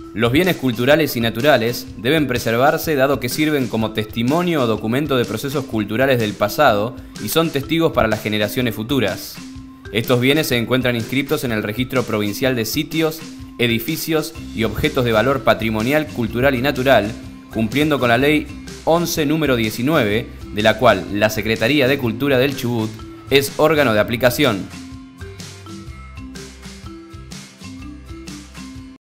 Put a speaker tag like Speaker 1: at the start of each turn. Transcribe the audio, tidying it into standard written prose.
Speaker 1: Los bienes culturales y naturales deben preservarse dado que sirven como testimonio o documento de procesos culturales del pasado y son testigos para las generaciones futuras. Estos bienes se encuentran inscritos en el Registro Provincial de Sitios, Edificios y Objetos de Valor Patrimonial, Cultural y Natural, cumpliendo con la Ley 11 número 19, de la cual la Secretaría de Cultura del Chubut es órgano de aplicación.